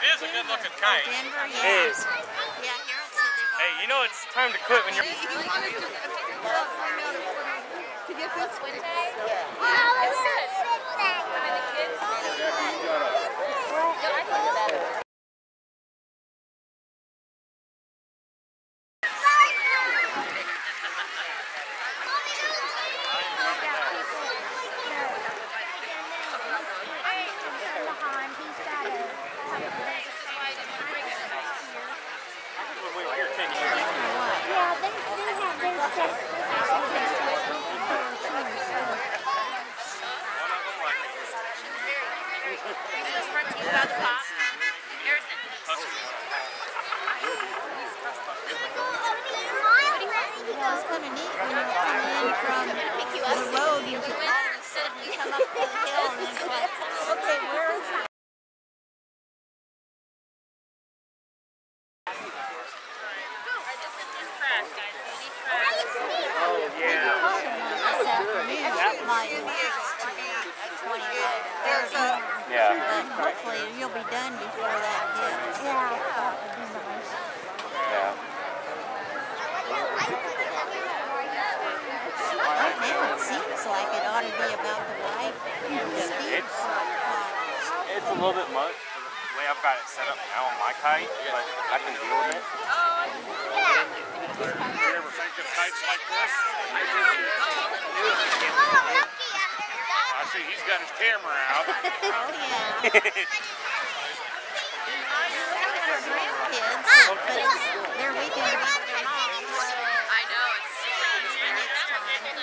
is a good-looking kite. Denver, yeah. It is. Yeah, Harold said they've Hey, you know it's time to quit when you're... to get this one. It was good. I mean, the kids. No, I think that. It's kind of neat when you're coming in from the road, you can all of a sudden you come up the hill and it's like, okay, where is it? Oh, yeah. This afternoon, like 25, Yeah. but hopefully you'll be done before that hits. Yeah, that would be nice. Yeah. Right now it seems like it ought to be about the right speed. It's a little bit much for the way I've got it set up now on my kite, but I can deal with it. Did you ever think of kites like this? I see he's got his camera out. Oh yeah. Grandkids, but it's their weekend to be with their moms. I know, it's super next time.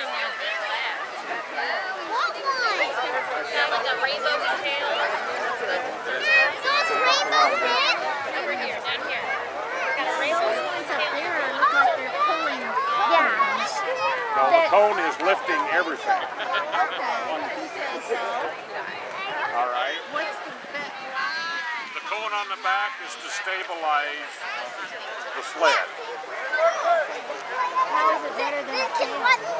Yeah, like a rainbow tail. Over here, down here. Got a rainbow tail. No, the cone is lifting everything. All right. The cone on the back is to stabilize the sled. How is it better than a tail?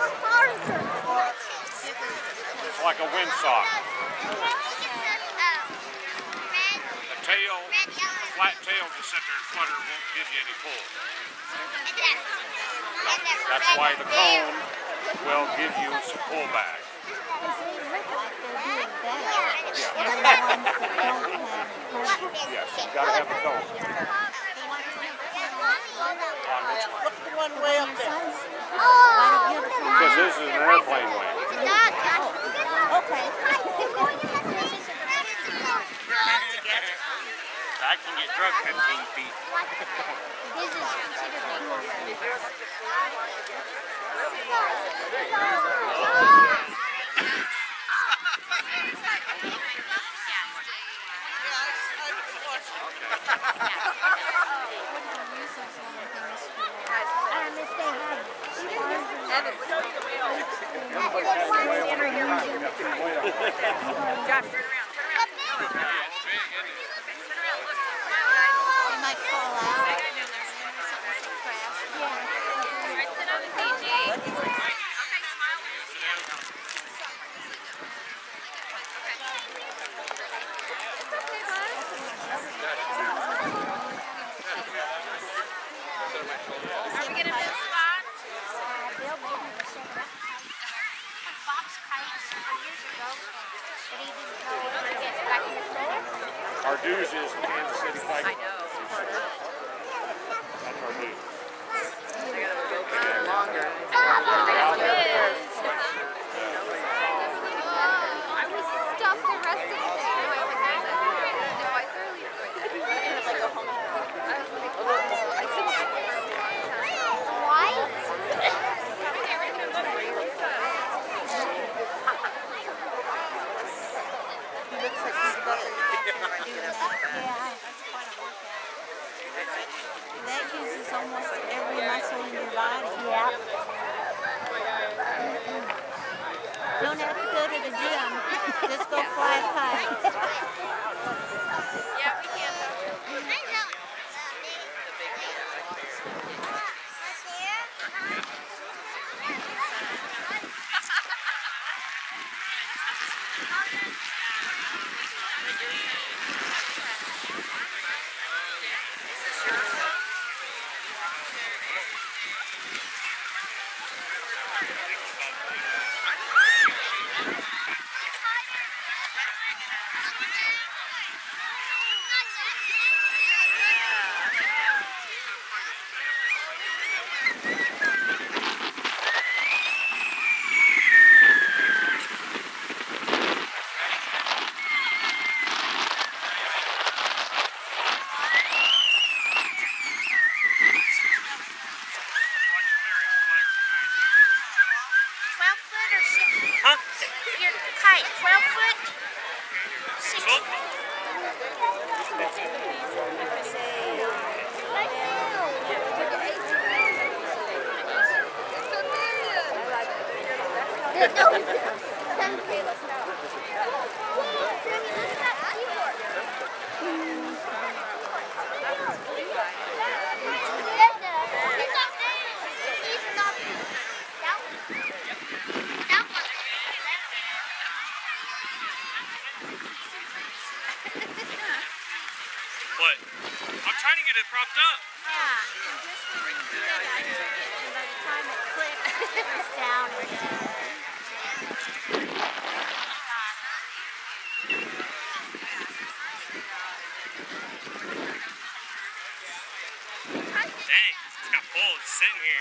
It's like a windsock. The tail, flat tail to sit there and flutter won't give you any pull. That's why the cone will give you some pullback. Yes, you got to have the cone. Look the one way up there. Because this is an airplane wing. Okay. I can get drugged 15 feet. This is considered It might fall out. Are we going to move spot? Box Kite several years ago, but he didn't know whether to get back in the store. Our dues is Kansas City Kite. I know. That's our dues. Longer. I was stuffed the rest of the day. No, I thoroughly enjoyed it. I had like a home. I was like, oh, I said, why? He looks like he's about to do that. Yeah, that's quite a workout. That uses almost every muscle in your body. Yeah. Don't have to go to the gym. Just go fly kites. Yeah, we can. What? I'm trying to get it propped up. Yeah, and just when you do it, I took it, and by the time it clicked, it was down again. Dang, it's got poles sitting here.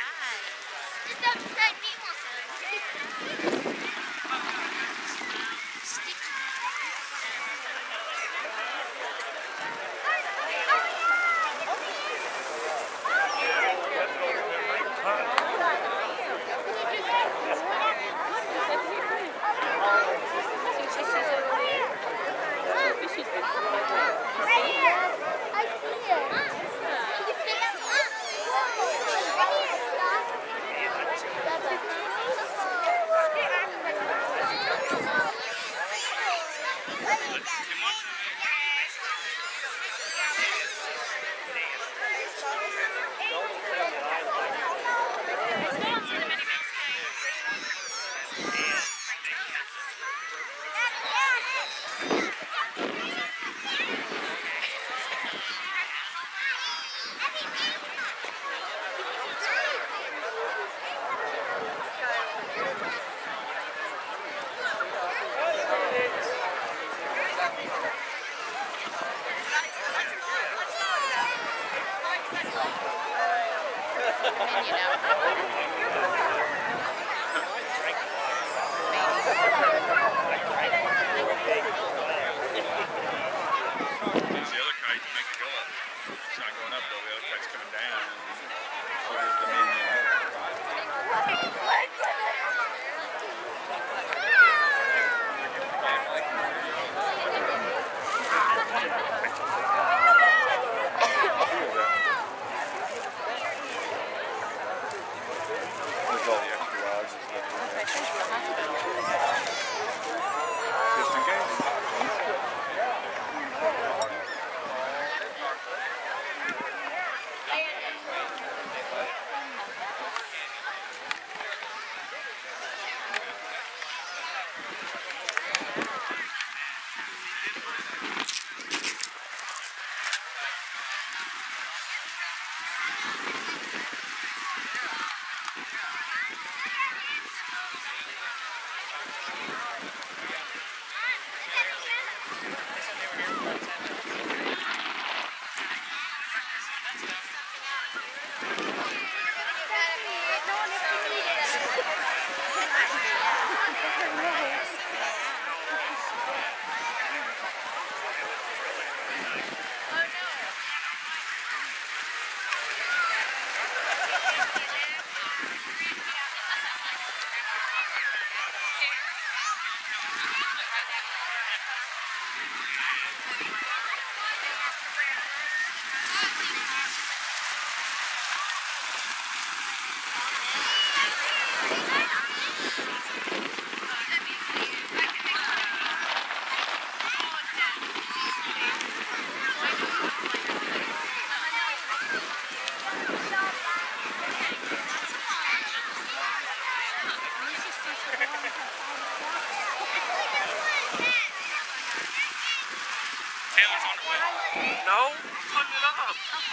No, I'm putting it up.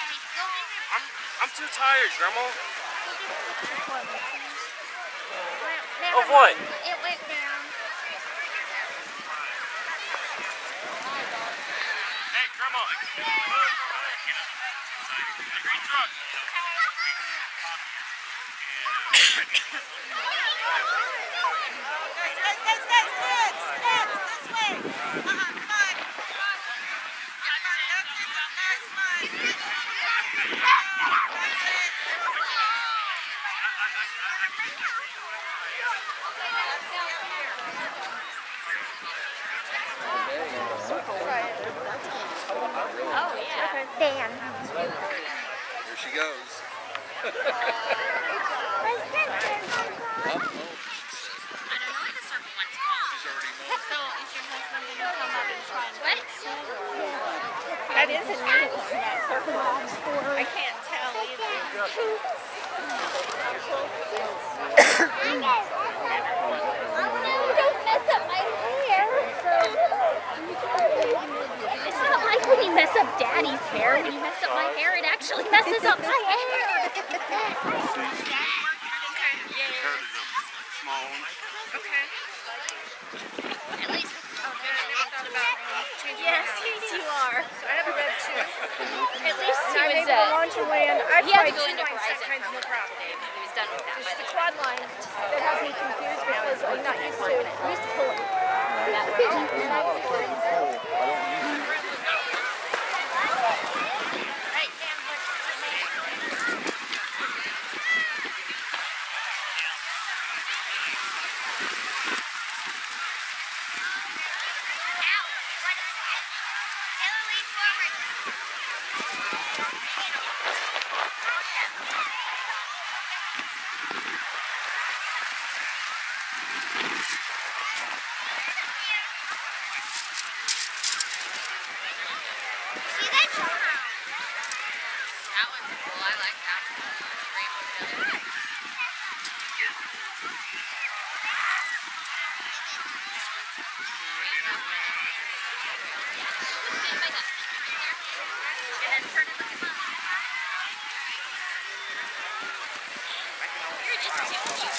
I'm too tired, Grandma. Of what? It went down. Hey, Grandma. The green truck. Right. Oh, yeah. Dan. Here she goes. What? That is a new one, that circle box for. I can't tell either. Don't mess up my hair. It's not like when you mess up Daddy's hair. When you mess up my hair, it actually messes up my hair. Okay. At least. Yes, you are. I have a red too. At least he I'm was able to launch and land. I've he had to tried go 2 into lines Horizon. sometimes, no problem. He was done with that. It's the quad line that has me confused because I'm not used to it. I'm used to pulling. That one's cool. I like that. You're just too cute.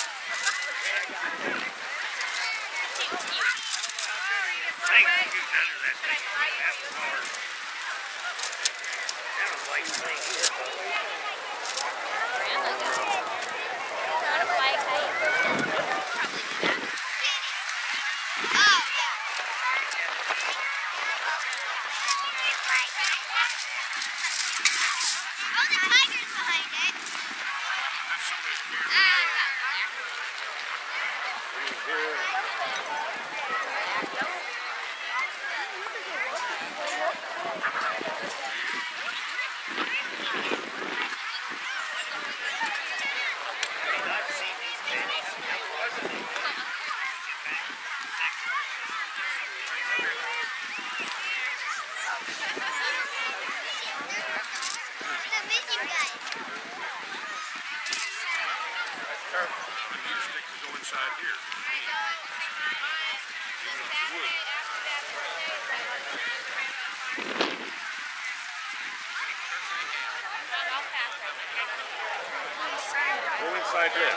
Go inside this.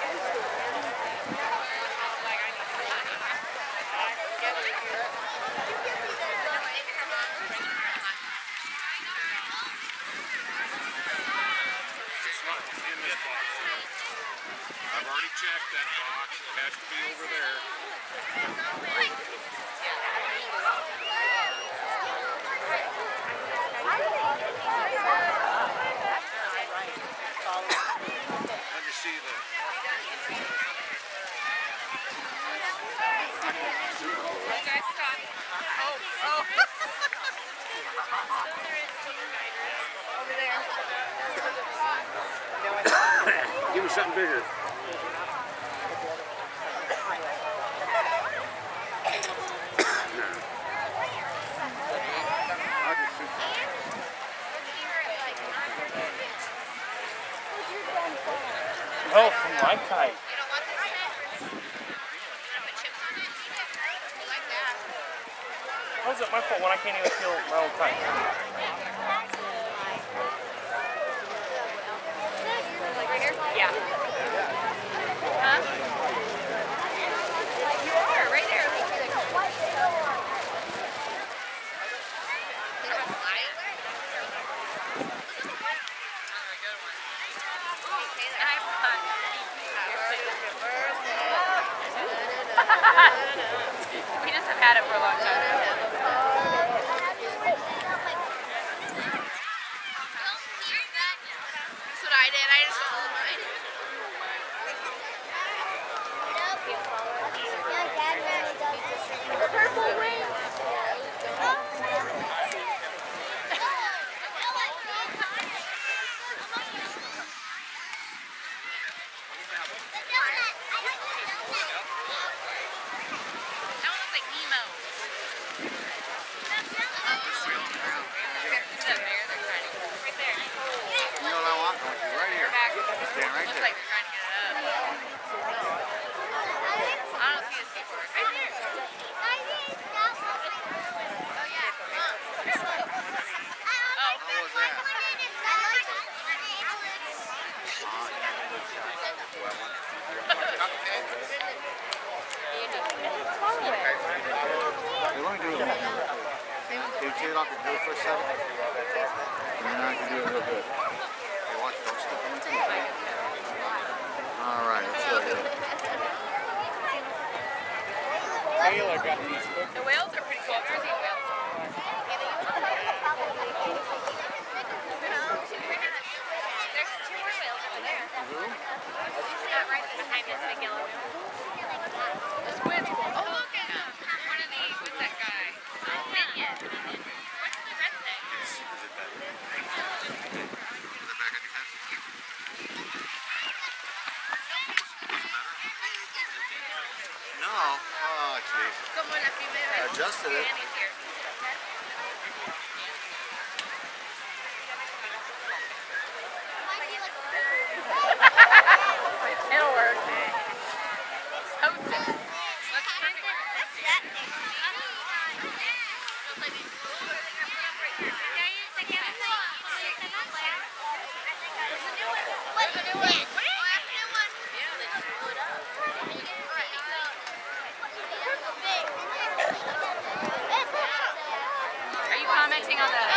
I've already checked that box. It has to be over there. Let me see the... Over there. Give me something bigger. Oh, from my kite. How is it my fault when I can't even feel my own kite? Like right here? Yeah. Huh? You are right there. We just have had it for a long time. That's what I did. I just followed mine. The purple wing. Let me do that. Can you take it off your blue for a second? And then I can do it real good. Hey, watch, don't stick on my teeth. All right, let's go ahead. Taylor got these cookies. The whales are pretty cool. I've never seen whales. There's 2 more whales over there. Not right behind this big yellow whale. The squid's cool. Oh, look at him. One of the, what's that guy? Minion. What's the red thing? No. Oh, jeez. Como la primera I adjusted it. It'll work. So sick. Let's try it. Are you commenting on the...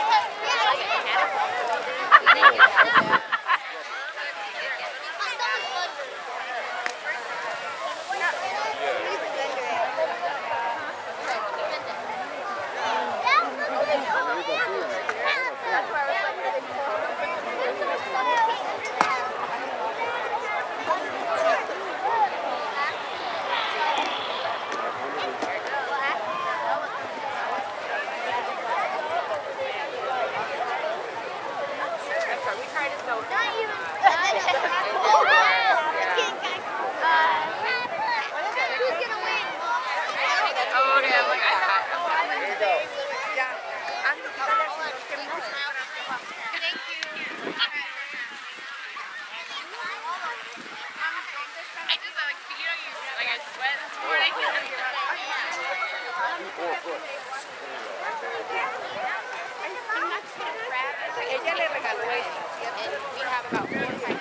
Ella le regaló esto, ¿cierto? We have about 4 kinds.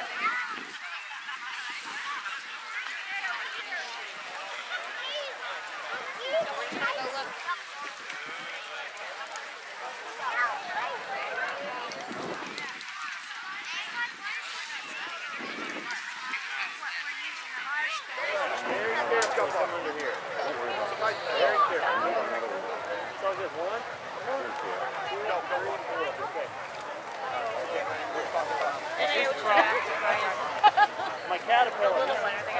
My caterpillar.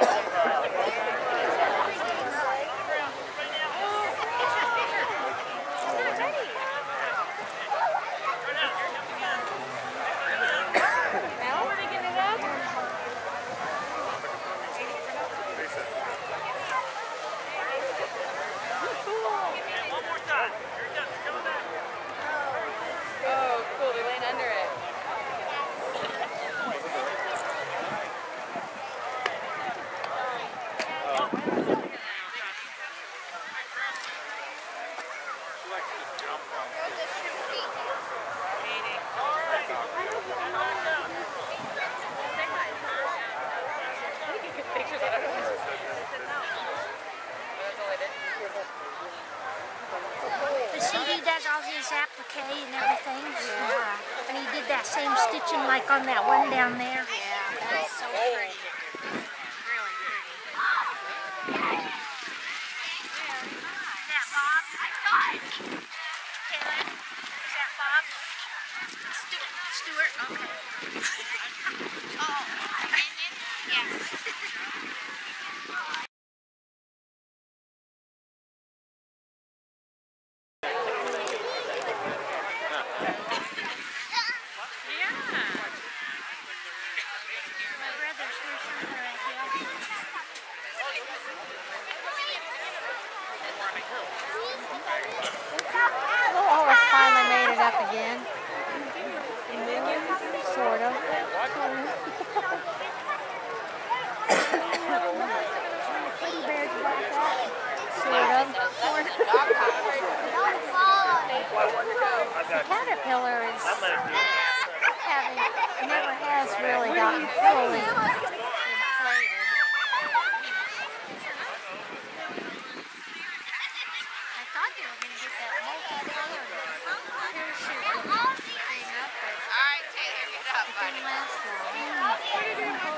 Oh, cool. They're laying under it. Pictures of it. The CD does all his applique and everything. Yeah. And he did that same stitching like on that one down there. Yeah, that's so pretty. Really pretty. Is that Bob? Taylor? Is that Bob? Stuart? Okay. Oh, Minion? Yeah. Lois finally made it up again. Sort of. Sort of. caterpillar is never has really gotten fully inflated. I thought they were going to get that multicolored parachute thing up, but All right, Taylor, get up, it buddy. didn't last long.